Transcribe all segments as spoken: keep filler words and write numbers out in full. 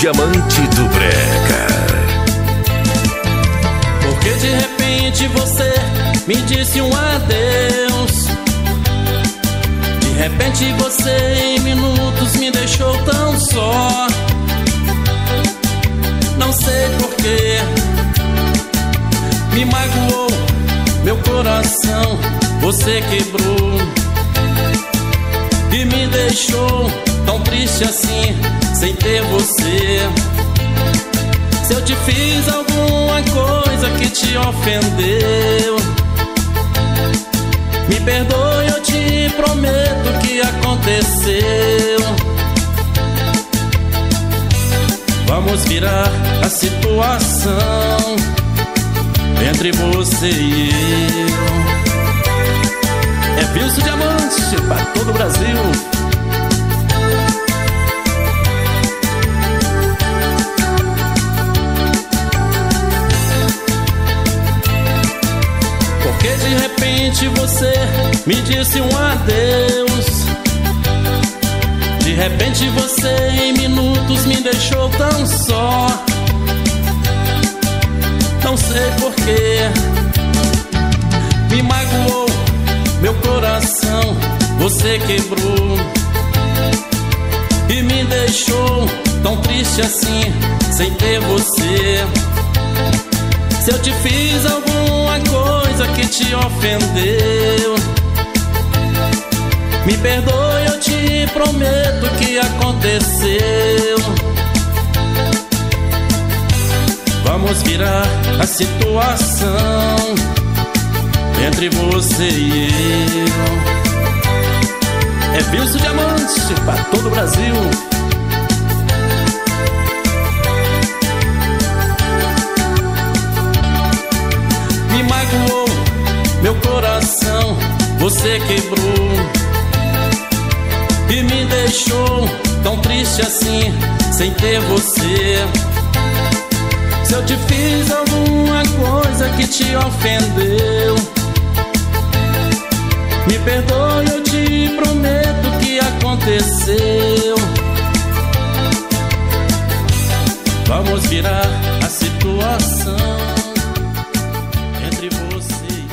diamante do brega. Porque de repente você me disse um adeus. De repente você em minutos me deixou tão só. Não sei porquê, me magoou meu coração, você quebrou e me deixou tão triste assim, sem ter você. Se eu te fiz alguma coisa que te ofendeu, me perdoe, eu te prometo que aconteceu. Vamos virar a situação entre você e eu. É Wilson Diamante para todo o Brasil. Porque de repente você me disse um adeus. De repente você em minutos me deixou tão só. Não sei porquê, me magoou meu coração, você quebrou e me deixou tão triste assim, sem ter você. Se eu te fiz alguma coisa que te ofendeu, me perdoe, eu te prometo que aconteceu. Vamos virar a situação entre você e eu. É Wilson Diamante para todo o Brasil. Me magoou meu coração, você quebrou e me deixou tão triste assim, sem ter você. Se eu te fiz alguma coisa que te ofendeu, me perdoe, eu te prometo que aconteceu. Vamos virar a situação entre você e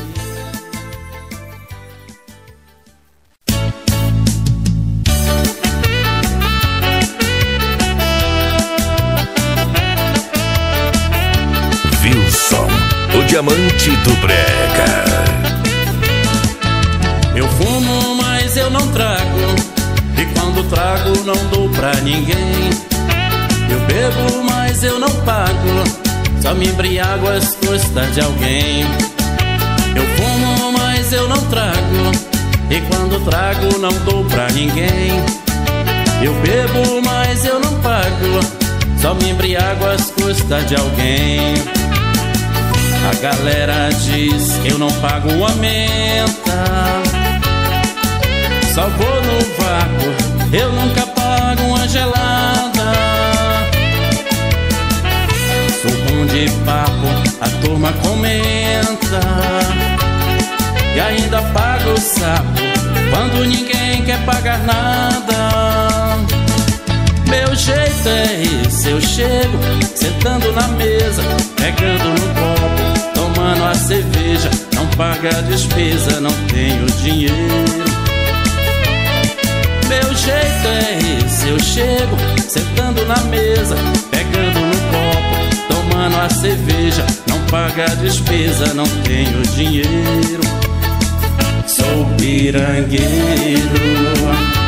Wilson, o diamante do brega. Eu fumo, mas eu não trago, e quando trago não dou pra ninguém. Eu bebo, mas eu não pago, só me embriago às custas de alguém. Eu fumo, mas eu não trago, e quando trago não dou pra ninguém. Eu bebo, mas eu não pago, só me embriago às custas de alguém. A galera diz que eu não pago uma menta, só vou no vácuo, eu nunca pago uma gelada. Sou bom de papo, a turma comenta, e ainda pago o sapo quando ninguém quer pagar nada. Meu jeito é esse, eu chego sentando na mesa, pegando no copo, tomando a cerveja. Não paga a despesa, não tenho dinheiro. Meu jeito é esse, eu chego sentando na mesa, pegando no copo, tomando a cerveja. Não paga a despesa, não tenho dinheiro. Sou pirangueiro.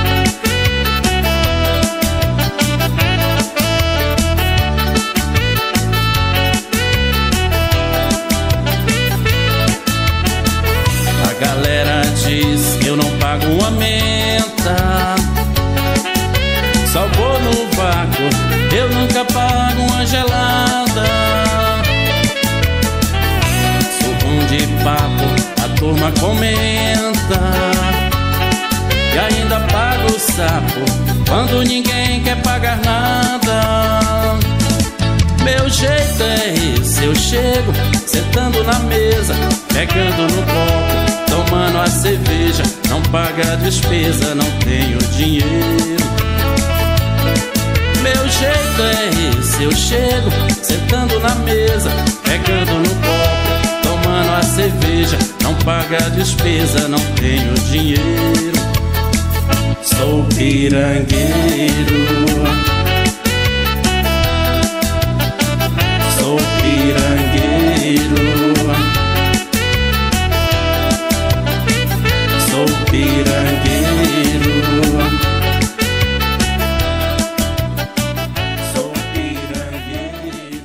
A galera diz que eu não pago uma menta, só vou no vácuo, eu nunca pago uma gelada. Sou bom de papo, a turma comenta, e ainda pago o sapo quando ninguém quer pagar nada. Meu jeito é esse, eu chego sentando na mesa, pegando no copo, tomando a cerveja. Não paga a despesa, não tenho dinheiro. Meu jeito é eu chego, sentando na mesa, pegando no copo, tomando a cerveja. Não paga a despesa, não tenho dinheiro, sou pirangueiro. Sou pirangueiro. Sou pirangueiro. Sou pirangueiro.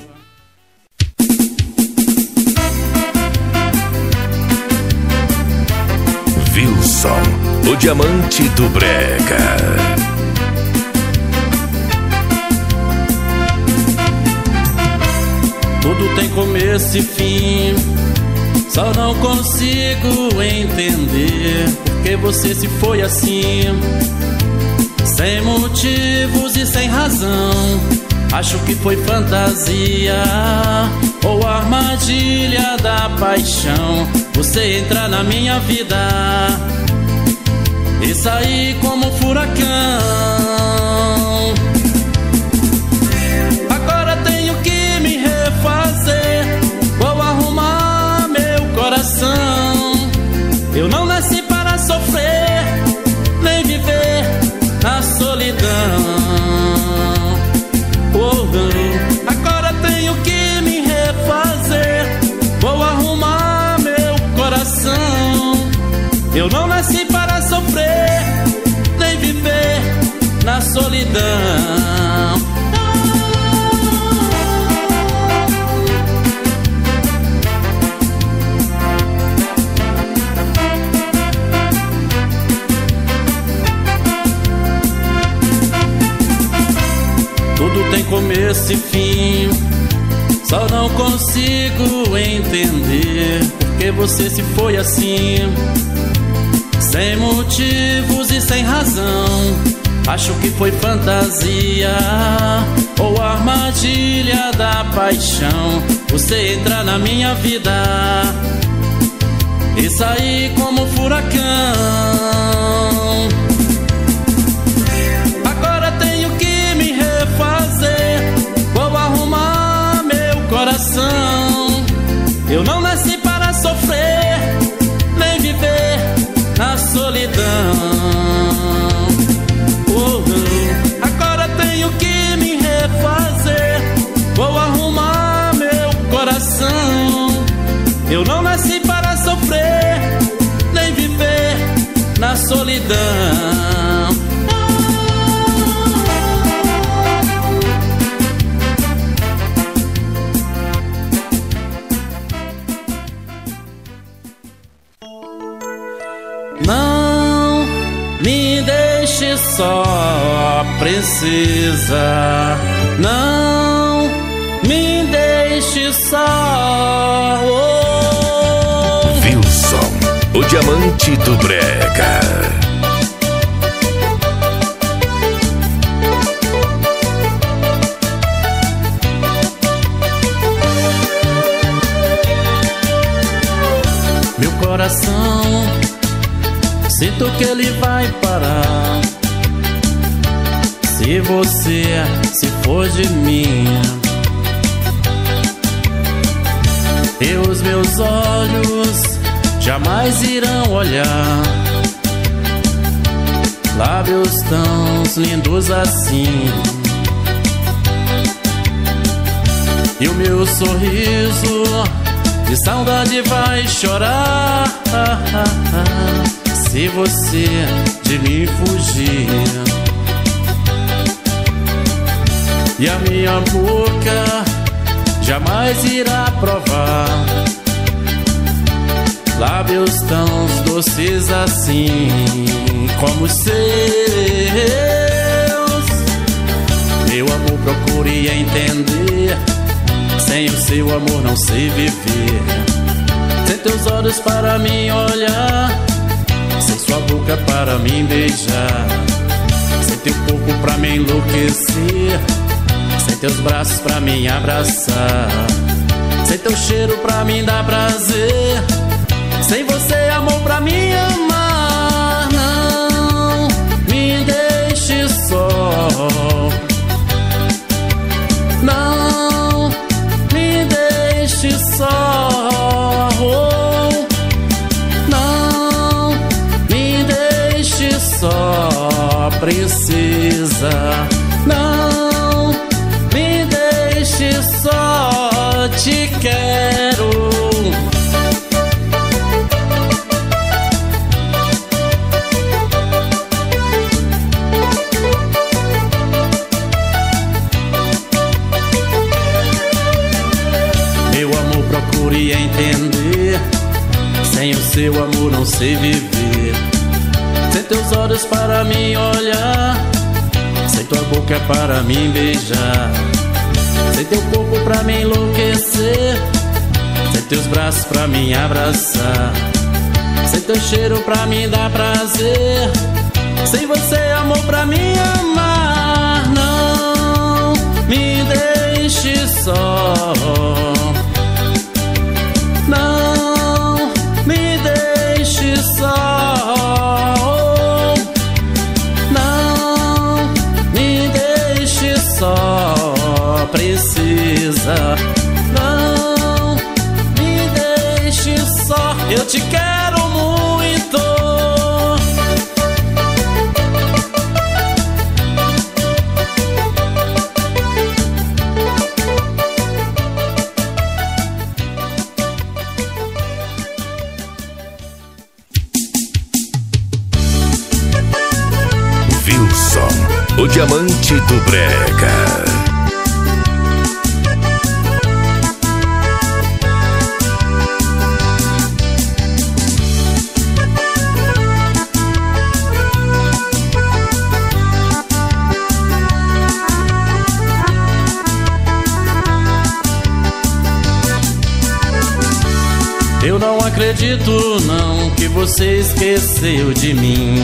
Wilson, o diamante do brega. Tudo tem começo e fim, só não consigo entender porque você se foi assim, sem motivos e sem razão. Acho que foi fantasia ou armadilha da paixão. Você entra na minha vida e sair como um furacão. Agora tenho que me refazer, vou arrumar meu coração. Eu não nasci para sofrer, nem viver na solidão. Oh, não. Agora tenho que me refazer, vou arrumar meu coração. Eu não nasci para sofrer, nem viver na solidão. Tudo tem começo e fim, só não consigo entender porque você se foi assim, sem motivos e sem razão. Acho que foi fantasia ou armadilha da paixão. Você entra na minha vida e sair como um furacão. Agora tenho que me refazer, vou arrumar meu coração. Eu não nasci para sofrer, nem viver na solidão. Oh, oh. Agora tenho que me refazer, vou arrumar meu coração. Eu não nasci para sofrer, nem viver na solidão. Não me deixe só, princesa. Não me deixe só. Oh. Wilson, o diamante do brega. Meu coração, sinto que ele vai parar se você se for de mim. E os meus olhos jamais irão olhar lábios tão lindos assim. E o meu sorriso de saudade vai chorar se você de mim fugir. E a minha boca jamais irá provar lábios tão doces assim como os seus. Meu amor, procure entender, sem o seu amor não sei viver. Sem teus olhos para mim olhar, sem sua boca para mim beijar, sem teu corpo pra me enlouquecer, sem teus braços pra me abraçar, sem teu cheiro pra mim dar prazer, sem você amor pra me amar. Não me deixe só, princesa. Não me deixe só, te quero. Meu amor, procure entender, sem o seu amor não sei viver. Sem teus olhos para me olhar, sem tua boca para me beijar, sem teu corpo pra me enlouquecer, sem teus braços pra me abraçar, sem teu cheiro pra me dar prazer, sem você amor pra me amar. Não me deixe só, não me deixe só, só, princesa. Não me deixe só, eu te quero muito. Wilson, o diamante do brega. Eu não acredito não que você esqueceu de mim.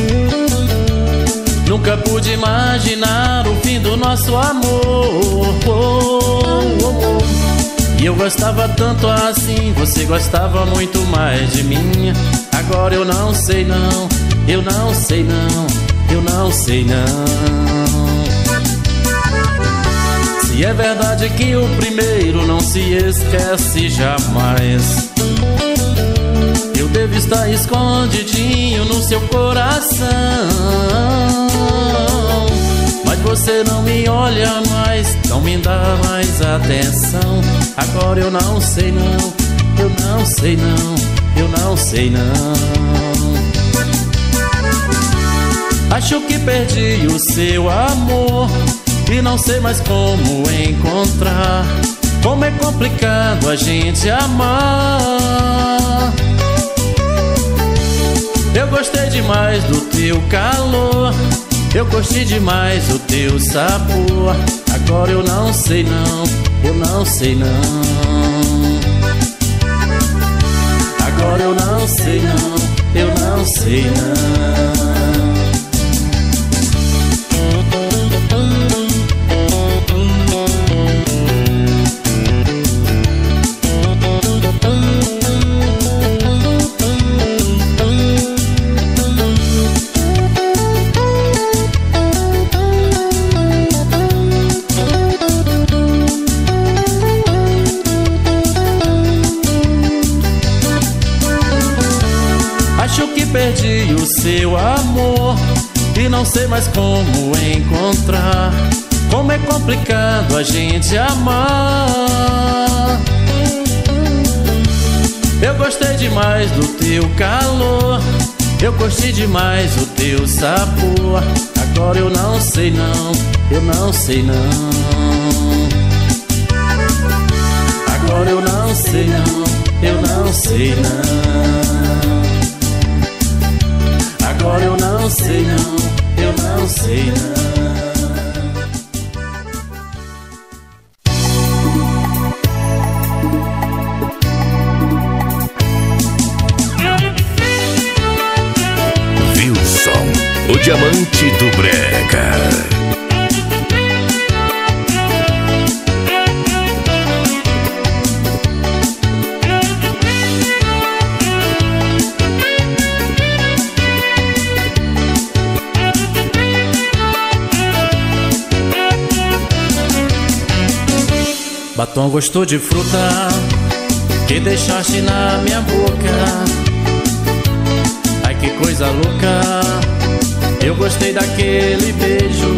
Nunca pude imaginar o fim do nosso amor. Oh, oh, oh. E eu gostava tanto assim, você gostava muito mais de mim. Agora eu não sei não, eu não sei não, eu não sei não. Se é verdade que o primeiro não se esquece jamais, eu devo estar escondidinho no seu coração. Mas você não me olha mais, não me dá mais atenção. Agora eu não sei não, eu não sei não, eu não sei não. Acho que perdi o seu amor e não sei mais como encontrar. Como é complicado a gente amar. Eu gostei demais do teu calor, eu gostei demais do teu sabor. Agora eu não sei não, eu não sei não. Agora eu não sei não, eu não sei não. Acho que perdi o seu amor e não sei mais como encontrar. Como é complicado a gente amar. Eu gostei demais do teu calor, eu gostei demais do teu sabor. Agora eu não sei não, eu não sei não. Agora eu não sei não, eu não sei não. Agora eu não sei não, eu não sei não. Wilson, o diamante do brega. Batom gostou de fruta que deixaste na minha boca. Ai que coisa louca, Eu gostei daquele beijo,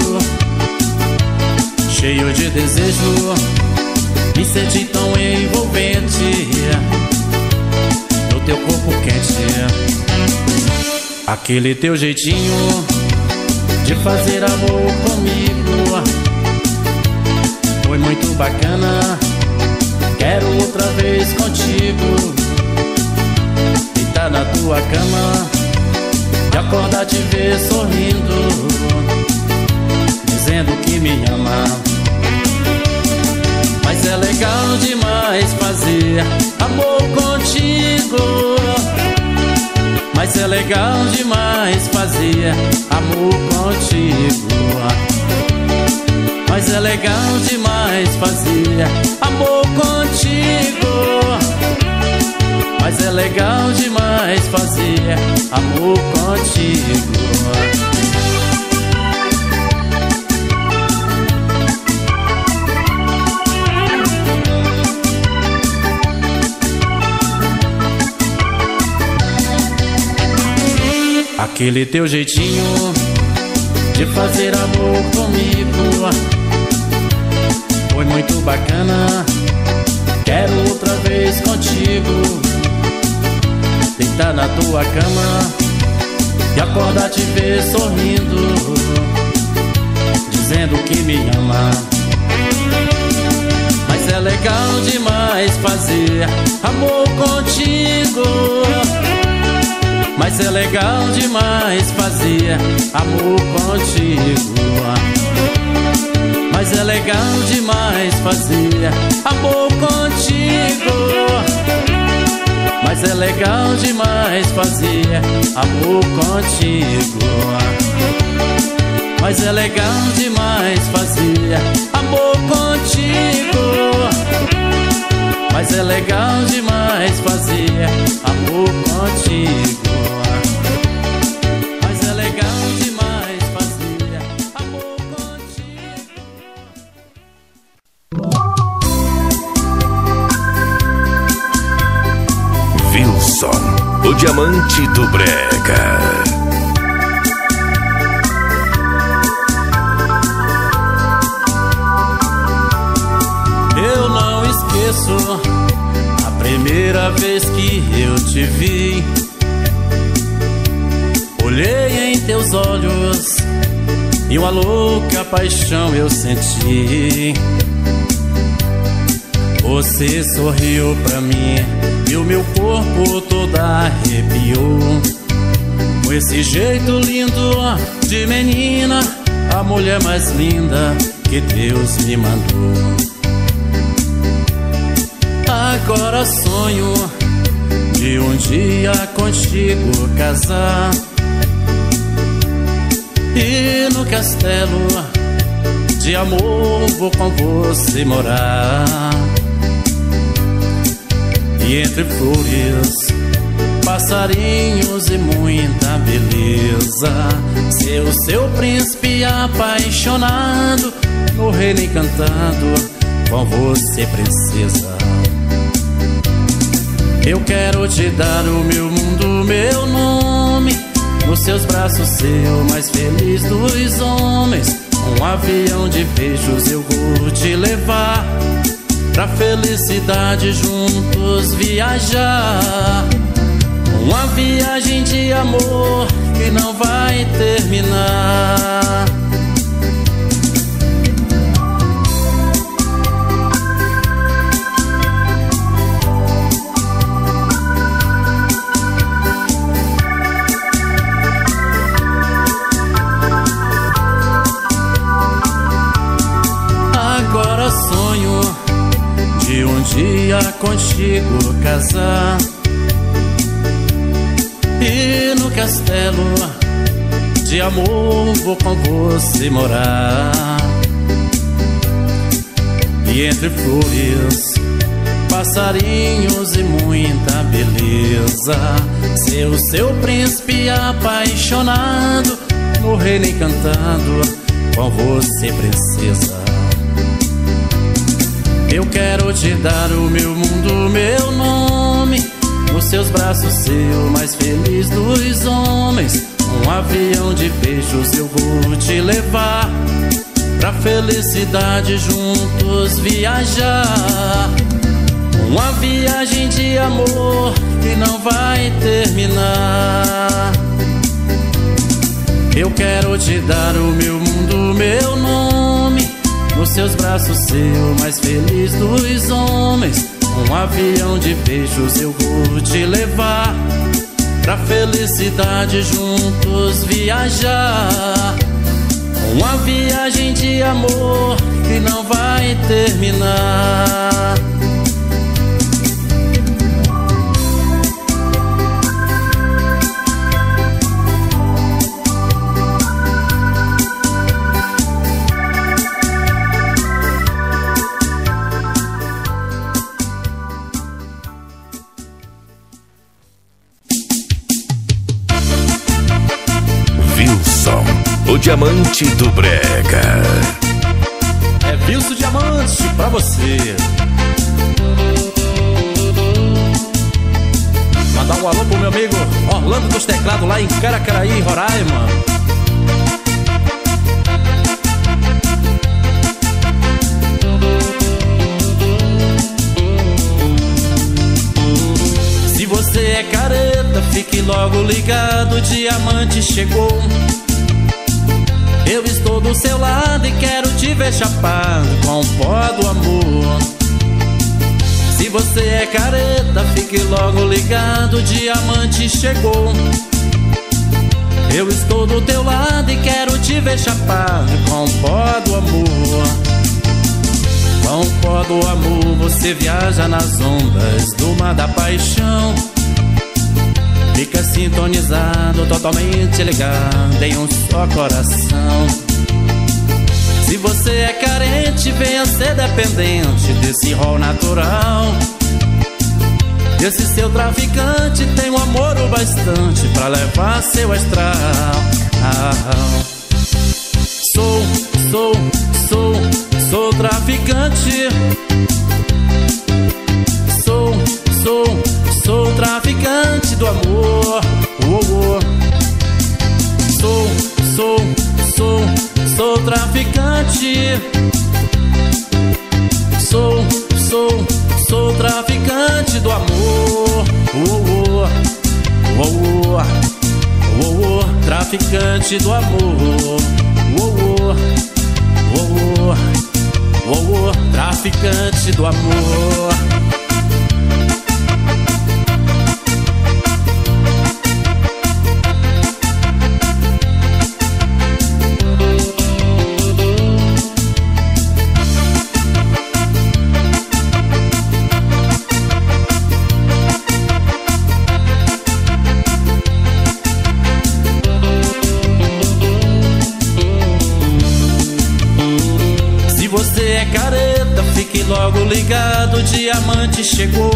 cheio de desejo, me senti tão envolvente no teu corpo quente. Aquele teu jeitinho de fazer amor comigo foi muito bacana. Quero outra vez contigo, deitar na tua cama e acordar te ver sorrindo, dizendo que me ama. Mas é legal demais fazer amor contigo. Mas é legal demais fazer amor contigo. Mas é legal demais fazer amor contigo. Mas é legal demais fazer amor contigo. Aquele teu jeitinho de fazer amor comigo foi muito bacana. Quero outra vez contigo, deitar na tua cama e acordar te ver sorrindo, dizendo que me ama. Mas é legal demais fazer amor contigo. Mas é legal demais fazer amor contigo. Mas é legal demais fazer amor contigo. Mas é legal demais fazer amor contigo. Mas é legal demais fazer amor contigo. Mas é legal demais fazer amor contigo. Mas é legal demais fazer amor contigo. Wilson, o diamante do brega. Eu não esqueço a primeira vez que eu te vi. Olhei em teus olhos e uma louca paixão eu senti. Você sorriu pra mim e o meu corpo todo arrepiou. Com esse jeito lindo de menina, a mulher mais linda que Deus me mandou. Agora sonho de um dia contigo casar e no castelo de amor vou com você morar. E entre flores, passarinhos e muita beleza, ser o seu príncipe apaixonado, no reino encantado, com você princesa. Eu quero te dar o meu mundo, meu nome, nos seus braços ser o mais feliz dos homens. Um avião de beijos eu vou te levar, pra felicidade juntos viajar. Uma viagem de amor que não vai terminar. Agora sonho de um dia contigo casar e no castelo de amor vou com você morar. E entre flores, passarinhos e muita beleza, ser o seu príncipe apaixonado, no reino encantado, com você princesa. Eu quero te dar o meu mundo, meu nome, nos seus braços ser o mais feliz dos homens. Um avião de beijos eu vou te levar, pra felicidade juntos viajar. Uma viagem de amor que não vai terminar. Eu quero te dar o meu mundo, meu nome, nos seus braços ser o mais feliz dos homens. Um avião de beijos eu vou te levar, pra felicidade juntos viajar. Uma viagem de amor que não vai terminar. O Diamante do Brega. É Wilson Diamante pra você. Mandar um alô pro meu amigo Orlando dos Teclados lá em Caracaraí, Roraima. Se você é careta, fique logo ligado, o diamante chegou. Eu estou do seu lado e quero te ver chapado com o pó do amor. Se você é careta, fique logo ligado, o diamante chegou. Eu estou do teu lado e quero te ver chapado com o pó do amor. Com o pó do amor você viaja nas ondas do mar da paixão. Fica sintonizado, totalmente ligado em um só coração. Se você é carente, venha ser dependente desse rol natural. Esse seu traficante tem um amor o bastante pra levar seu astral. Ah, sou, sou, sou, sou traficante. Sou, sou, sou traficante do amor. Oh, oh. Sou, sou, sou, sou traficante. Sou, sou, sou traficante do amor. Oh, oh, oh, oh, oh, traficante do amor. Oh, oh, oh, oh, oh, traficante do amor. Logo ligado, o diamante chegou.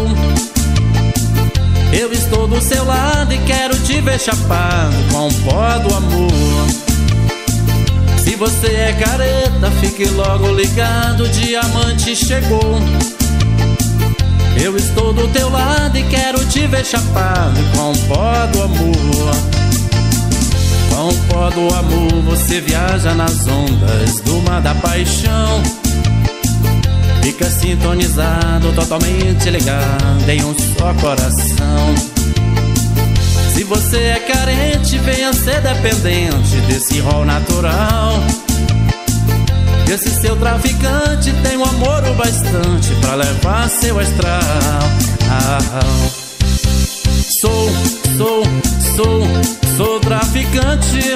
Eu estou do seu lado e quero te ver chapado com o pó do amor. Se você é careta, fique logo ligado, o diamante chegou. Eu estou do teu lado e quero te ver chapado com o pó do amor. Com o pó do amor você viaja nas ondas do mar da paixão. Fica sintonizado, totalmente ligado em um só coração. Se você é carente, venha ser dependente desse rol natural. Esse seu traficante tem um amor o bastante pra levar seu astral. Ah, sou, sou, sou, sou traficante.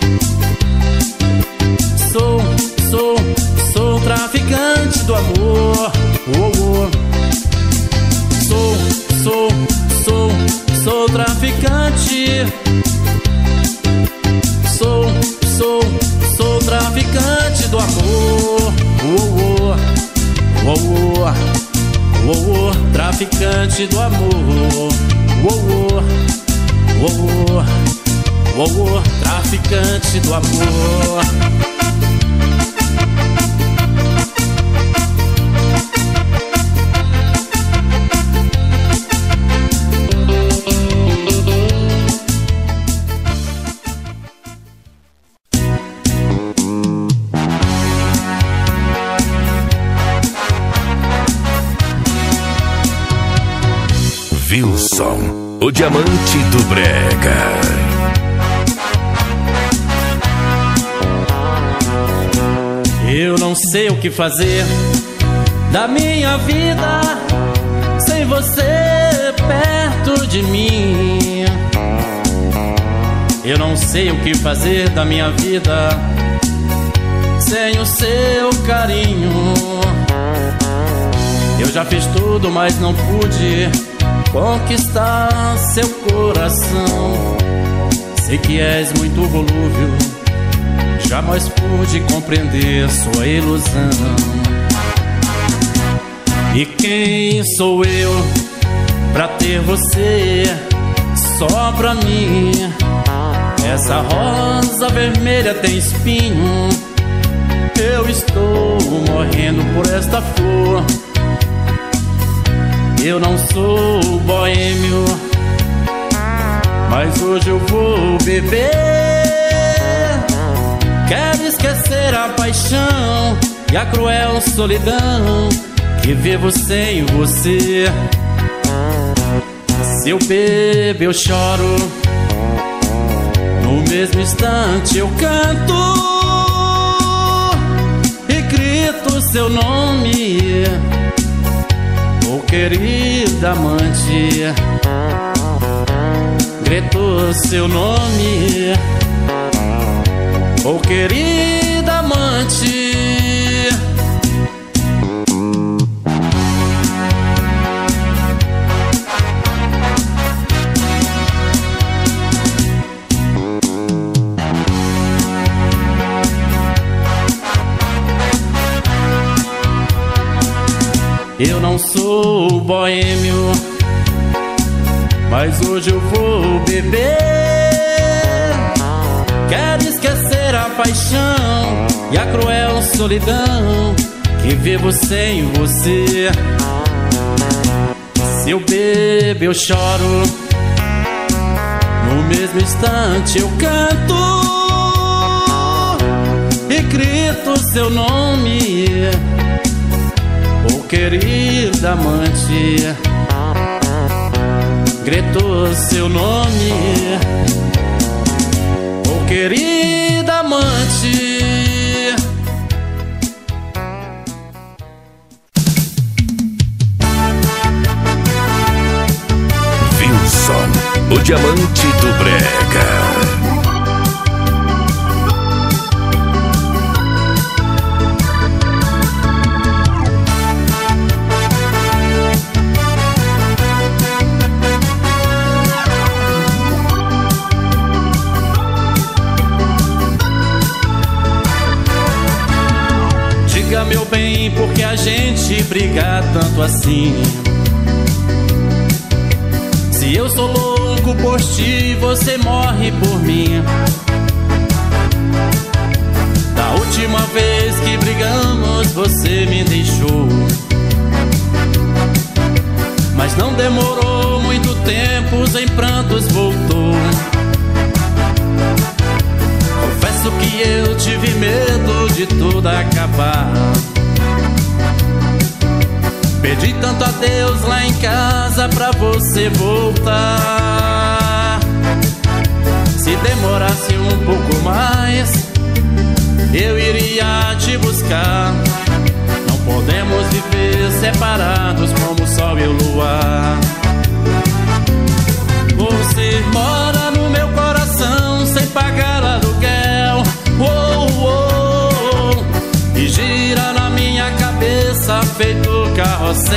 Sou, sou, sou traficante do amor. Oh, oh. Sou, sou, sou, sou traficante. Sou, sou, sou traficante do amor. Oh, oh, oh, oh, oh, oh, traficante do amor. Oh, oh, oh, oh, oh, oh, traficante do amor. Wilson, o diamante do brega. Eu não sei o que fazer da minha vida sem você perto de mim. Eu não sei o que fazer da minha vida sem o seu carinho. Eu já fiz tudo, mas não pude conquistar seu coração. Sei que és muito volúvel, jamais pude compreender sua ilusão. E quem sou eu pra ter você só pra mim? Essa rosa vermelha tem espinho, eu estou morrendo por esta flor. Eu não sou boêmio, mas hoje eu vou beber. Quero esquecer a paixão e a cruel solidão que vivo sem você. Se eu bebo eu choro, no mesmo instante eu canto e grito seu nome. Oh querida amante, grito seu nome. Oh querida amante, eu não sou boêmio, mas hoje eu vou beber. Quero esquecer a paixão e a cruel solidão que vivo sem você. Se eu bebo eu choro, no mesmo instante eu canto e grito seu nome. Oh querida amante, grito seu nome. Oh querida amante. Wilson, o diamante do brega. Meu bem, porque a gente briga tanto assim? Se eu sou louco por ti, você morre por mim. Da última vez que brigamos, você me deixou, mas não demorou muito tempo, sem prantos voltou. Confesso que eu tive medo de tudo acabar. Pedi tanto a Deus lá em casa pra você voltar. Se demorasse um pouco mais, eu iria te buscar. Não podemos viver separados como o sol e o luar. Você mora no meu coração sem pagar aluguel, oh, oh, oh, e gira na minha cabeça feito carrossel.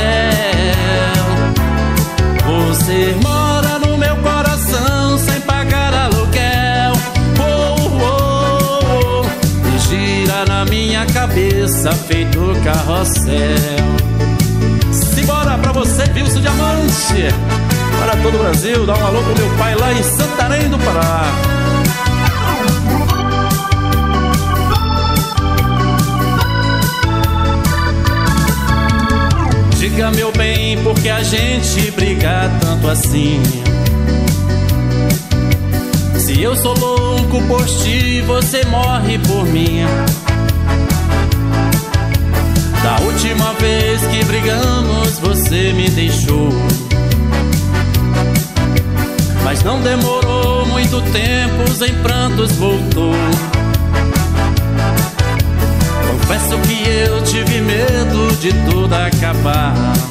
Você mora no meu coração sem pagar aluguel, oh, oh, oh, e gira na minha cabeça feito carrossel. Simbora pra você, Wilson Diamante, para todo o Brasil. Dá um alô pro meu pai lá em Santarém do Pará. Diga meu bem, porque a gente briga tanto assim? Se eu sou louco por ti, você morre por mim. Da última vez que brigamos, você me deixou, Não demorou muito tempo, em prantos voltou. Confesso que eu tive medo de tudo acabar.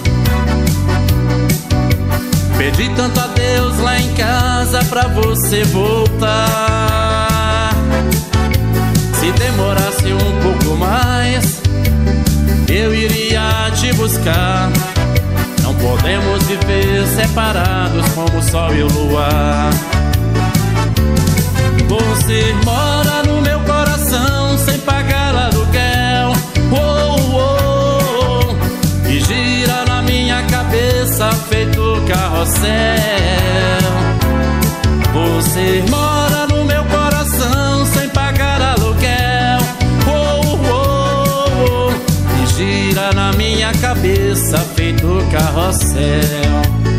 Pedi tanto a Deus lá em casa pra você voltar. Se demorasse um pouco mais, eu iria te buscar. Não podemos viver separados como o sol e o luar. Você mora no meu coração sem pagar aluguel, oh, oh, oh, e gira na minha cabeça feito carrossel. Você mora no meu coração sem pagar aluguel, oh, oh, oh, e gira na minha cabeça feito carrossel.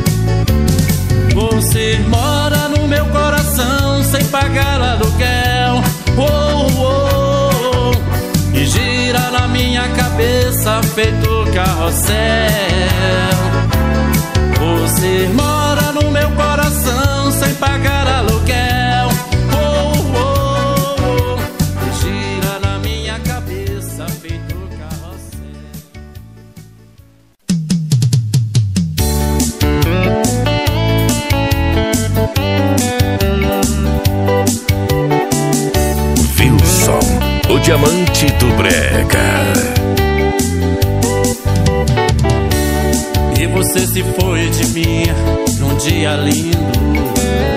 Você mora no meu coração sem pagar aluguel, oh, oh, oh, e gira na minha cabeça feito carrossel. Você mora no meu coração sem pagar aluguel, oh, oh, oh, e gira na minha cabeça feito carrossel. Wilson, o diamante do brega. E você se foi de mim num dia lindo,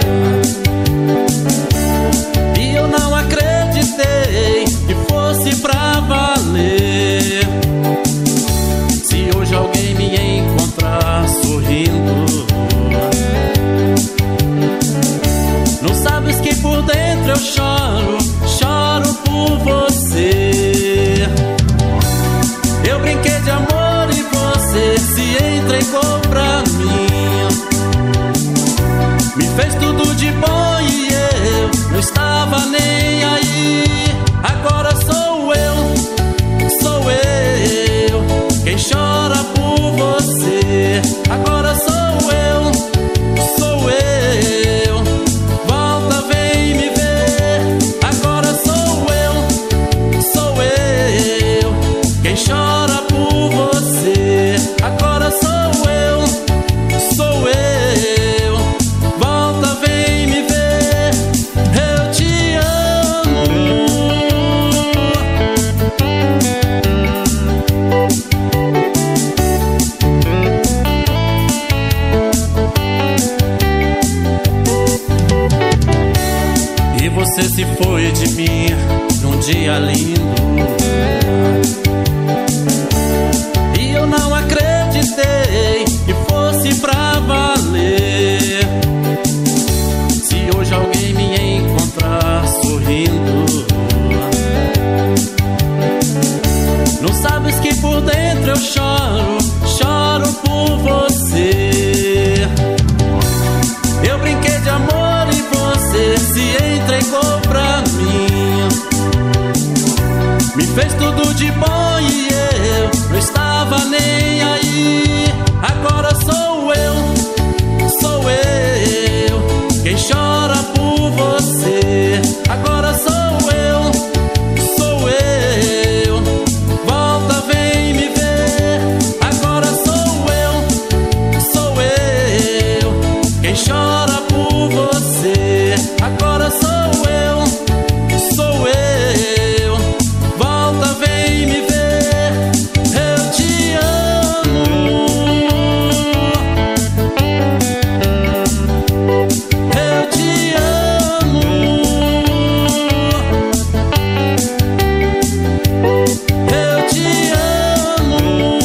e eu não acreditei que fosse pra valer. Se hoje alguém me encontrar sorrindo, não sabes que por dentro eu choro, choro por você. Eu brinquei de amor e você se entregou pra mim. Me fez tudo de bom e eu não estava nem aí. Agora sou eu, sou eu quem chora por você. Agora sou eu, sou eu, volta, vem me ver. Agora sou eu, sou eu quem chora por você. Agora sou eu, sou eu, volta, vem me ver. Eu te amo. E você se foi de mim num dia lindo, e eu não acreditei que fosse pra valer. Se hoje alguém me encontrar sorrindo, não sabes que por dentro eu choro, choro por você. Eu brinquei de amor e você se entregou pra mim. Me fez tudo de bom e eu não estava nem aí. Agora sou eu, sou eu quem chora por você. Agora sou eu, sou eu, volta, vem me ver. Agora sou eu, sou eu quem chora por você. Agora sou eu, sou eu, volta, vem me ver. Eu te amo. Eu te amo. Eu te amo.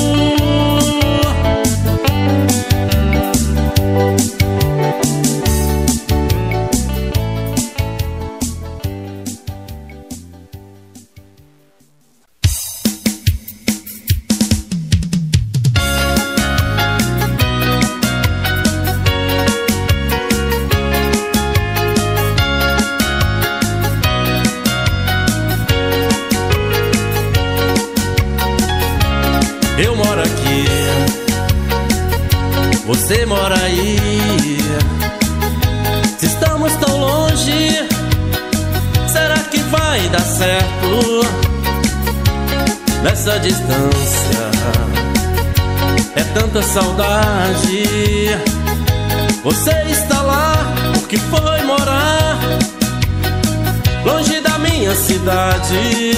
Eu moro aqui, você mora aí. Se estamos tão longe, será que vai dar certo? Nessa distância é tanta saudade. Você está lá porque foi morar longe da minha cidade.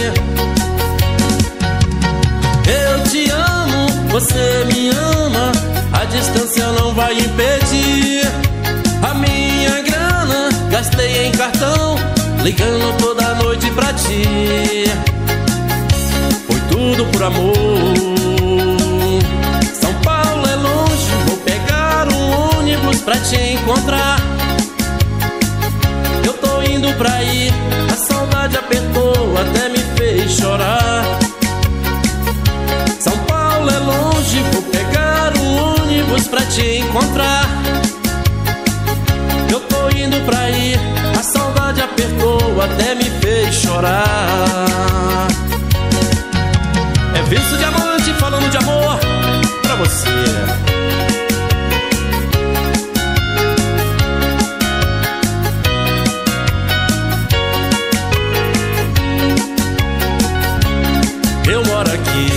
Eu te amo, você me ama, a distância não vai impedir. A minha grana gastei em cartão, ligando toda noite pra ti. Foi tudo por amor. São Paulo é longe, vou pegar um ônibus pra te encontrar. Eu tô indo pra aí, a saudade apertou, até me fez chorar. São Paulo é longe, vou pegar um ônibus pra te encontrar. Eu tô indo pra aí, a saudade apertou, até me fez chorar. É Wilson Diamante falando de amor pra você. Eu moro aqui,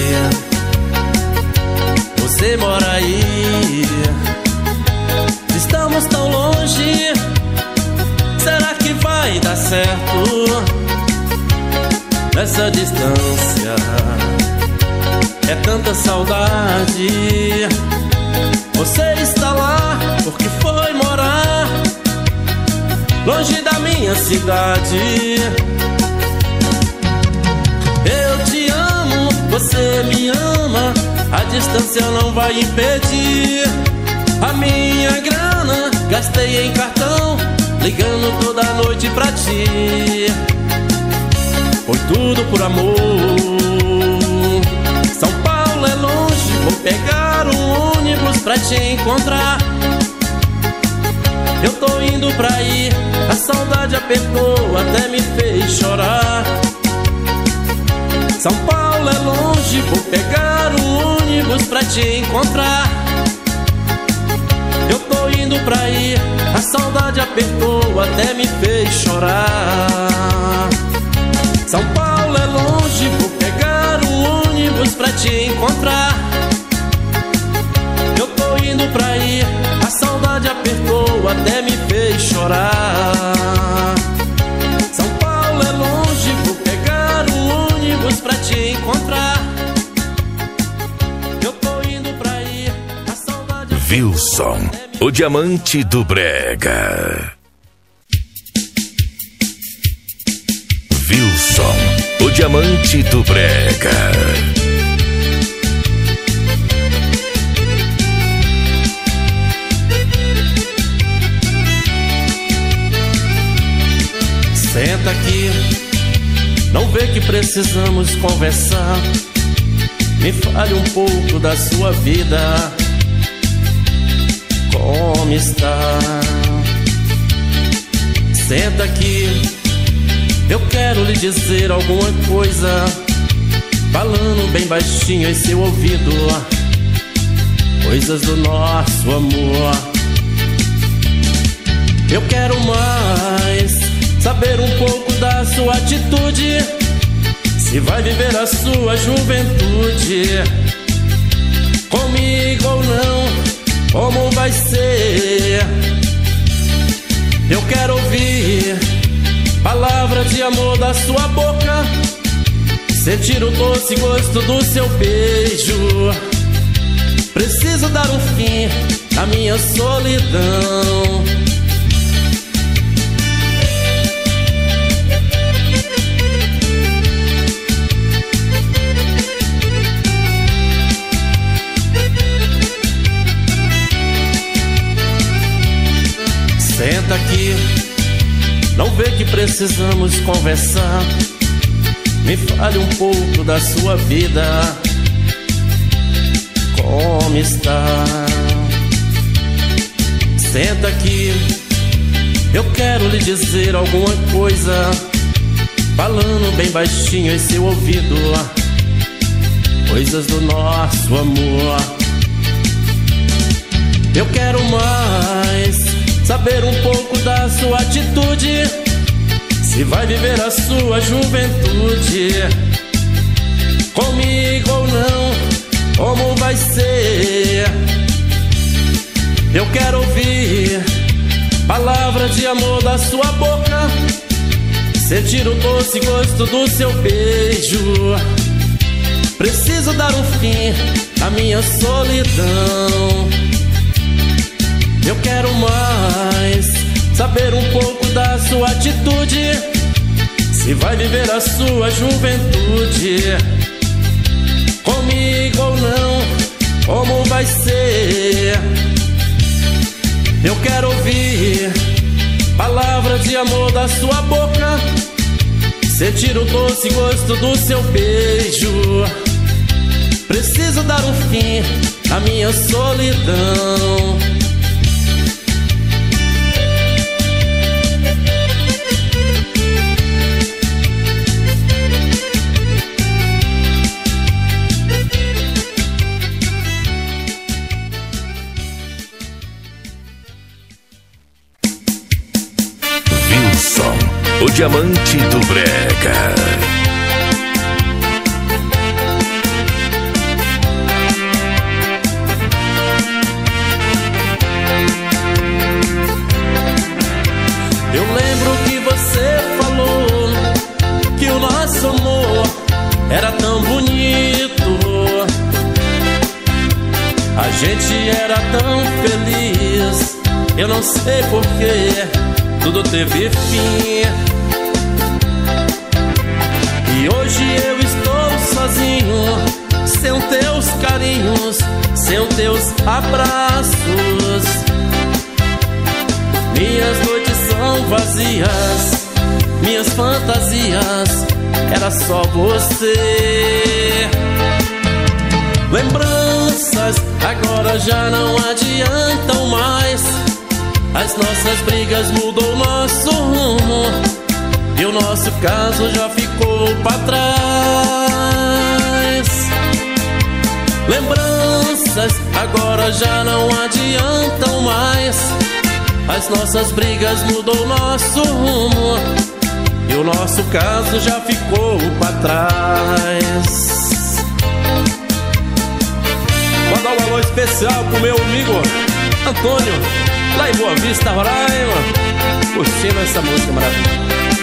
você mora aí. Estamos tão longe, será que vai dar certo? Nessa distância é tanta saudade. Você está lá porque foi morar longe da minha cidade. Eu te amo, você me ama, a distância não vai impedir. A minha grana gastei em cartão, ligando toda noite pra ti. Foi tudo por amor. São Paulo é longe, vou pegar um ônibus pra te encontrar. Eu tô indo pra aí, a saudade apertou, até me fez chorar. São Paulo é longe, vou pegar um ônibus pra te encontrar. Eu tô indo pra aí, a saudade apertou, até me fez chorar. São Paulo é longe, vou pegar um ônibus pra te encontrar. Eu tô indo pra aí, a saudade apertou, até me fez chorar. São Paulo é longe, vou pegar um ônibus pra te encontrar. Eu tô indo pra aí, a saudade apertou. Wilson, o diamante do brega. Wilson, o diamante do brega. Senta aqui, não vê que precisamos conversar. Me fale um pouco da sua vida, como está? Senta aqui, eu quero lhe dizer alguma coisa, falando bem baixinho em seu ouvido, coisas do nosso amor. Eu quero mais, saber um pouco da sua atitude, se vai viver a sua juventude comigo ou não, como vai ser. Eu quero ouvir palavras de amor da sua boca, sentir o doce gosto do seu beijo. Preciso dar um fim à minha solidão. Senta aqui, não vê que precisamos conversar. Me fale um pouco da sua vida, como está? Senta aqui, eu quero lhe dizer alguma coisa, falando bem baixinho em seu ouvido, coisas do nosso amor. Eu quero mais, saber um pouco da sua atitude, se vai viver a sua juventude comigo ou não, como vai ser. Eu quero ouvir palavra de amor da sua boca, sentir o doce gosto do seu beijo. Preciso dar um fim à minha solidão. Eu quero mais, saber um pouco da sua atitude, se vai viver a sua juventude comigo ou não, como vai ser. Eu quero ouvir palavra de amor da sua boca, sentir o doce gosto do seu beijo. Preciso dar um fim à minha solidão. O diamante do brega. Eu lembro que você falou que o nosso amor era tão bonito, a gente era tão feliz. Eu não sei porquê tudo teve fim, e hoje eu estou sozinho, sem teus carinhos, sem teus abraços. Minhas noites são vazias, minhas fantasias, era só você. Lembranças agora já não adiantam mais, as nossas brigas mudou nosso rumo, e o nosso caso já ficou pra trás. Lembranças agora já não adiantam mais, as nossas brigas mudou nosso rumo, e o nosso caso já ficou pra trás. Mandar um alô especial pro meu amigo Antônio, lá em Boa Vista, Roraima, curtindo essa música maravilhosa.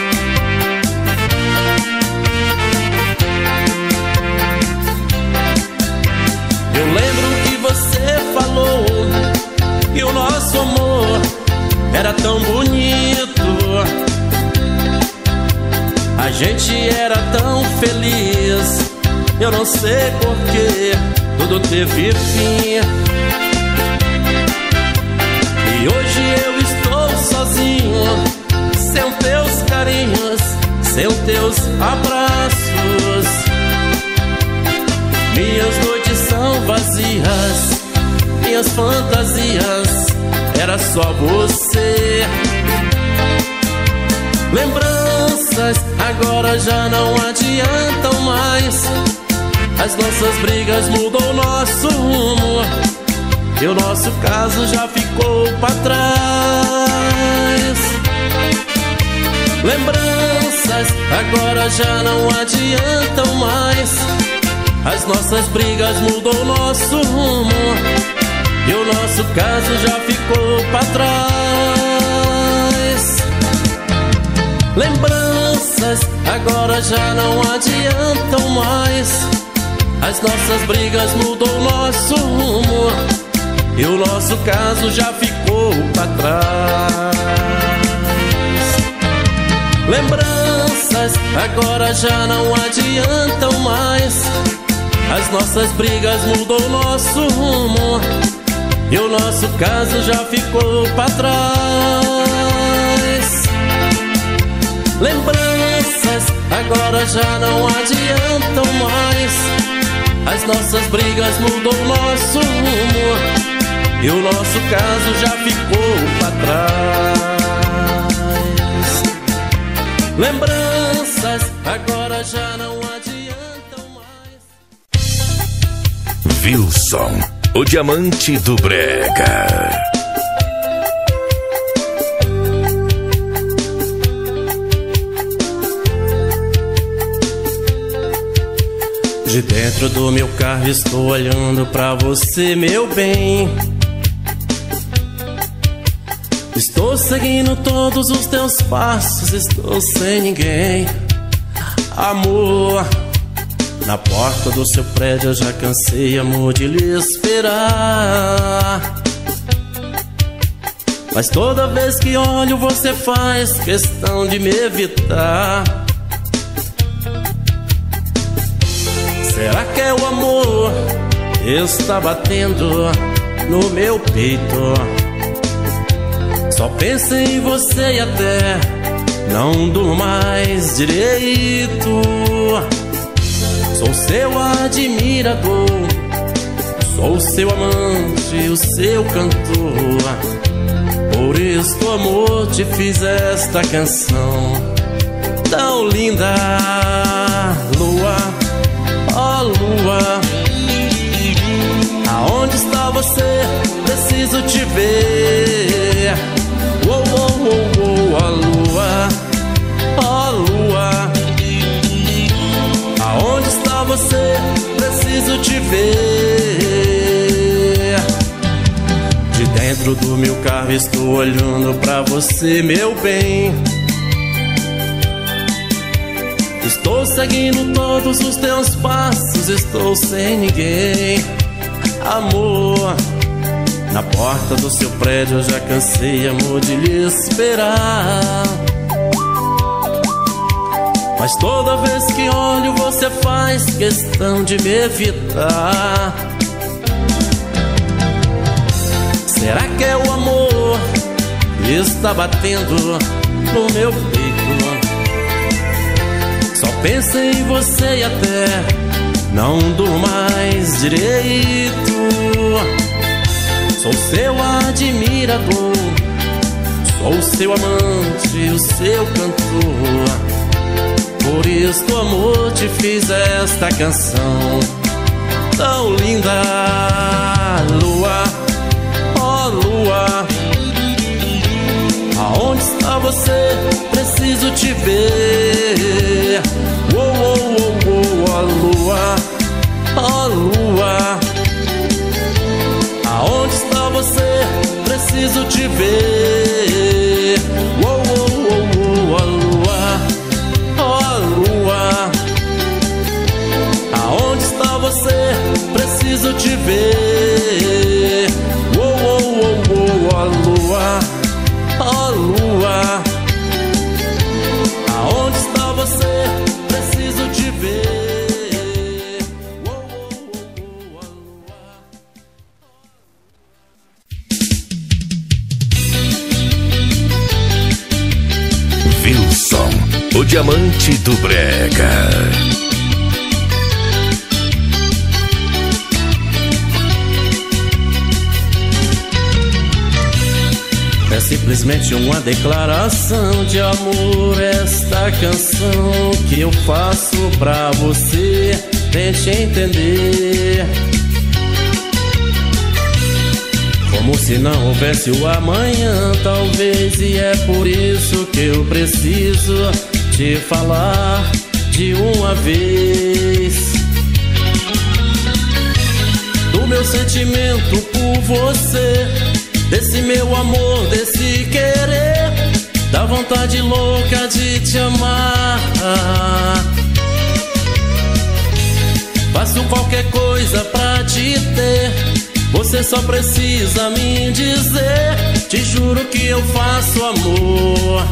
Eu lembro que você falou que o nosso amor era tão bonito, a gente era tão feliz. Eu não sei porquê tudo teve fim, e hoje eu estou sozinho, sem teus carinhos, sem teus abraços. Minhas noites são vazias, minhas fantasias, era só você. Lembranças agora já não adiantam mais, as nossas brigas mudou nosso rumo, e o nosso caso já ficou pra trás. Lembranças agora já não adiantam mais, as nossas brigas mudou nosso rumo, e o nosso caso já ficou pra trás. Lembranças agora já não adiantam mais, as nossas brigas mudou nosso rumo, e o nosso caso já ficou pra trás. Lembranças agora já não adiantam mais, as nossas brigas mudou nosso rumo, e o nosso caso já ficou pra trás. Lembranças agora já não adiantam mais, as nossas brigas mudou nosso rumo, e o nosso caso já ficou pra trás. Lembranças agora já não adiantam mais. Wilson, o diamante do brega. De dentro do meu carro estou olhando pra você, meu bem. Estou seguindo todos os teus passos, estou sem ninguém. Amor, na porta do seu prédio eu já cansei, amor, de lhe esperar. Mas toda vez que olho você faz questão de me evitar. Será que é o amor que está batendo no meu peito? Só penso em você e até não durmo mais direito. Sou seu admirador, sou seu amante, o seu cantor. Por isso, amor, te fiz esta canção tão linda. Lua, ó lua, aonde está você? Preciso te ver. Oh, oh, oh, oh, ó lua, ó lua, aonde está você? Preciso te ver. De dentro do meu carro estou olhando pra você, meu bem. Estou seguindo todos os teus passos, estou sem ninguém. Amor, na porta do seu prédio eu já cansei, amor, de lhe esperar. Mas toda vez que olho você faz questão de me evitar. Será que é o amor que está batendo no meu peito? Só penso em você e até não durmo mais direito. Sou seu admirador, sou seu amante, o seu cantor. Por isso, amor, te fiz esta canção tão linda. Lua, ó lua, aonde está você? Preciso te ver. Oh, oh, oh, oh, ó lua, ó lua, aonde está você? Preciso te ver. Oh, oh, oh, oh, ó lua, ó lua, aonde está você? Preciso te ver. Oh, oh, oh, oh, ó lua, ó lua, aonde está você? Preciso te ver. Oh, oh, oh, oh, ó lua. Wilson, o diamante do brega. É simplesmente uma declaração de amor, esta canção que eu faço pra você. Tente entender, como se não houvesse o amanhã, talvez. E é por isso que eu preciso te falar de uma vez do meu sentimento por você, desse meu amor, desse querer, da vontade louca de te amar. Faço qualquer coisa pra te ter, você só precisa me dizer. Te juro que eu faço amor.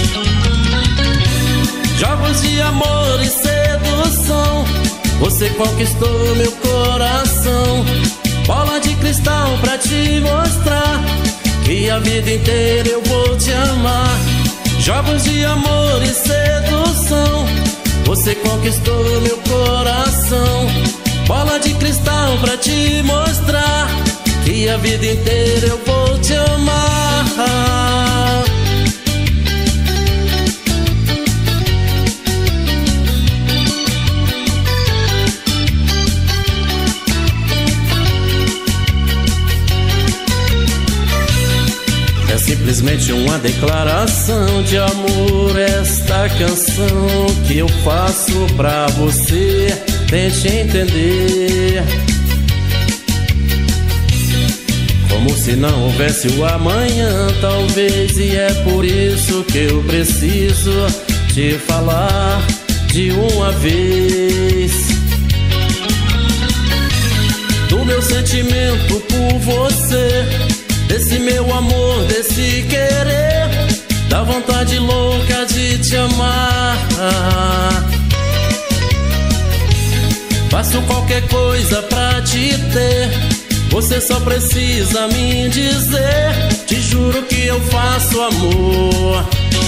Jogos de amor e sedução, você conquistou meu coração. Bola de cristal pra te mostrar que a vida inteira eu vou te amar. Jogos de amor e sedução, você conquistou meu coração. Bola de cristal pra te mostrar que a vida inteira eu vou te amar. É simplesmente uma declaração de amor, esta canção que eu faço pra você. tente entender. Como se não houvesse o amanhã, talvez, e é por isso que eu preciso te falar de uma vez do meu sentimento por você, desse meu amor, desse querer, da vontade louca de te amar. Faço qualquer coisa pra te ter, você só precisa me dizer. Te juro que eu faço amor.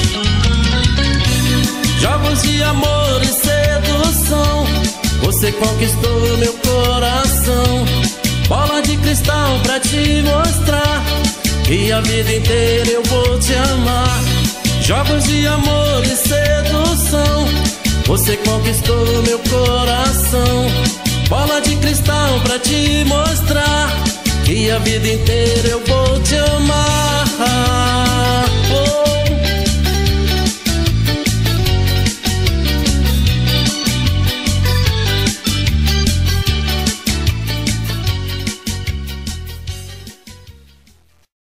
Jogos de amor e sedução, você conquistou meu coração. Bola de cristal pra te mostrar que a vida inteira eu vou te amar. Jogos de amor e sedução, você conquistou meu coração. Bola de cristal pra te mostrar que a vida inteira eu vou te amar.